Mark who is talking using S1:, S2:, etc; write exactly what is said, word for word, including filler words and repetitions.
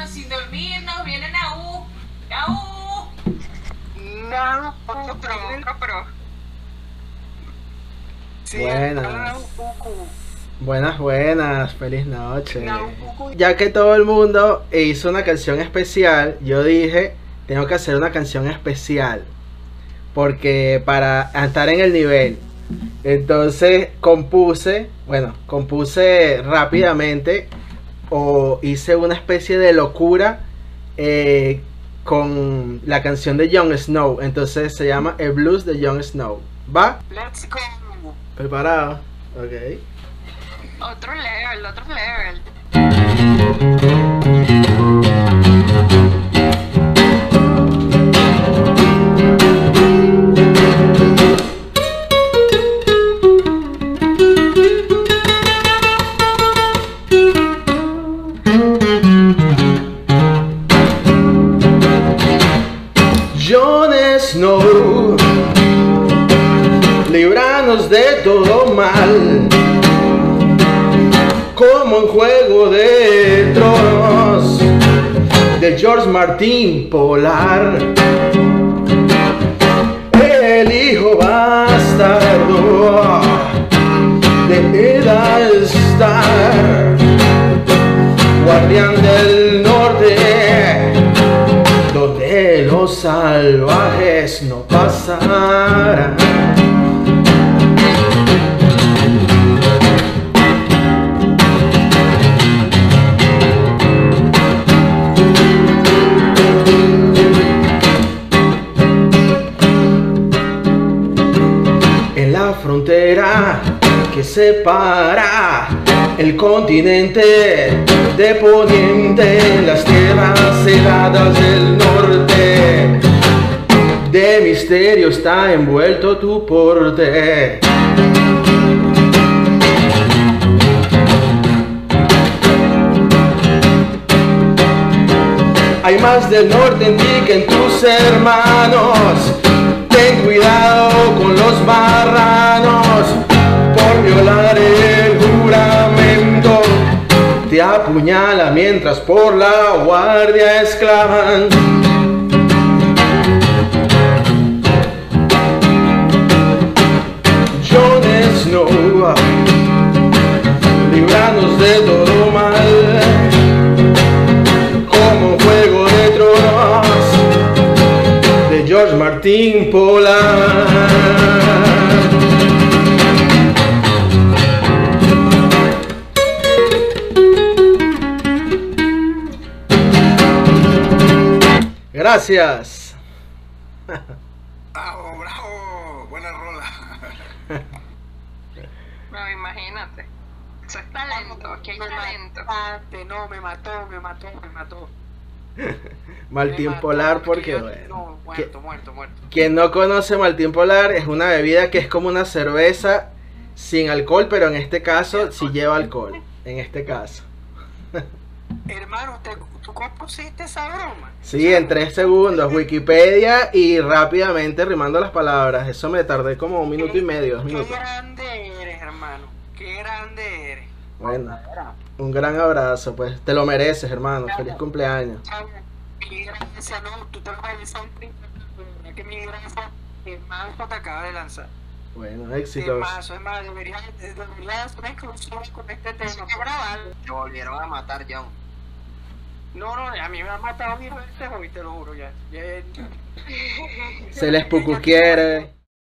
S1: quedarnos sin dormir, nos vienen a U. A U.
S2: No, otro pro, otro pro. Sí,
S3: Buenas.
S2: Naupuku.
S3: Buenas, buenas, feliz noche.
S2: Naupuku.
S3: Ya que todo el mundo hizo una canción especial, yo dije, tengo que hacer una canción especial. Porque para estar en el nivel. Entonces compuse, bueno, compuse rápidamente o hice una especie de locura eh, con la canción de Jon Snow. Entonces se llama El Blues de Jon Snow. ¿Va?
S2: Let's go.
S3: ¿Preparado? Ok.
S2: Otro level, otro level.
S3: Jon Snow, líbranos de todo mal, como en Juego de Tronos de George Martin Polar, el hijo bastardo de Eddard Stark, guardián del norte, donde los salvajes no pasarán. En la frontera que separa el continente de poniente, las tierras heladas del norte, de misterio está envuelto tu porte. Hay más del norte en ti que en tus hermanos. Ten cuidado con los marranos, por violar el juramento te apuñala mientras por la guardia esclavan. Jon Snow, líbranos de todo mal, como Juego de Tronos de George Martin Polar. Gracias.
S4: Bravo, bravo, buena rola.
S2: No, imagínate. Eso es talento, aquí hay talento.
S5: Mataste, no, me mató, me mató, me mató.
S3: Martín
S5: Me mató,
S3: Polar,
S5: porque
S3: porque
S5: yo-
S3: bueno.
S5: No, muerto, muerto, muerto.
S3: Quien no conoce Martín Polar es una bebida que es como una cerveza sin alcohol, pero en este caso sí lleva alcohol. En este caso.
S5: Hermano, ¿te, ¿tú compusiste esa broma?
S3: Sí, en tres segundos, Wikipedia y rápidamente rimando las palabras. Eso me tardé como un minuto y medio, dos
S5: Qué
S3: minutos.
S5: grande eres, hermano. Qué grande eres.
S3: Bueno, un gran abrazo, pues te lo mereces, hermano. Feliz cumpleaños.
S5: Chavo, mi gracia, no, tú te vas a lanzar un triple, pero que mi gracia, el mazo te acaba de lanzar.
S3: Bueno,
S5: El
S3: éxitos.
S5: mazo, es más, deberías, deberías hacer una exclusiva con este tema. Grabarlo.
S4: Te volvieron a matar, John.
S5: No, no, a mí me han matado mil veces hoy, te lo juro ya. Ya-
S3: Se les pucu quiere.